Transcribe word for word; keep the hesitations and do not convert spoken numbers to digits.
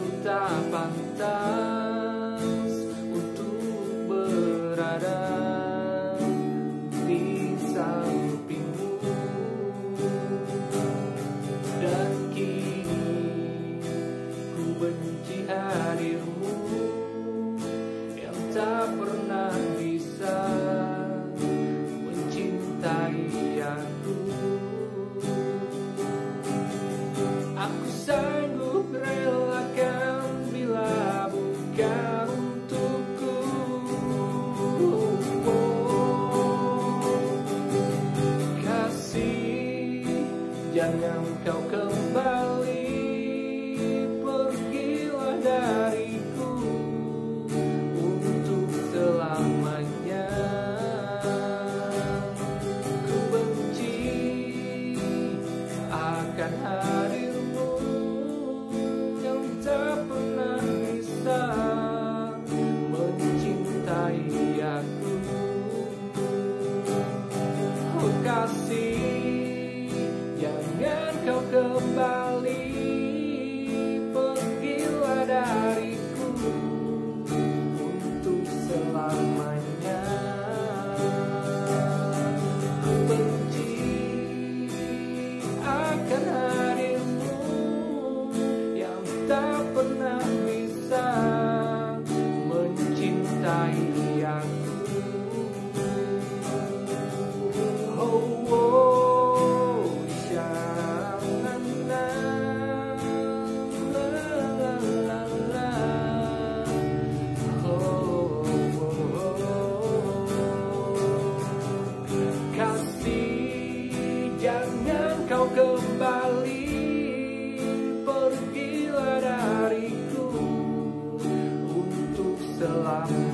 Aku tak pantas untuk berada di sampingmu, dan kini ku benci hadirmu yang tak pernah bisa mencintai aku. Aku sanggup relakan bila bukan untukku. Kasih, jangan kau kembali, pergilah dariku untuk selamanya. Ku benci akan hadirmu yang tak pernah bisa mencintai aku. Oh kasih, jangan kau kembali, pergilah dariku untuk selamanya. Ku benci akan hadirmu yang tak pernah bisa mencintai aku. Oh, oh, sha-na-na, la-la-la-la. Oh, oh, oh. Kasih, jangan kau kembali, pergilah dariku untuk selamanya.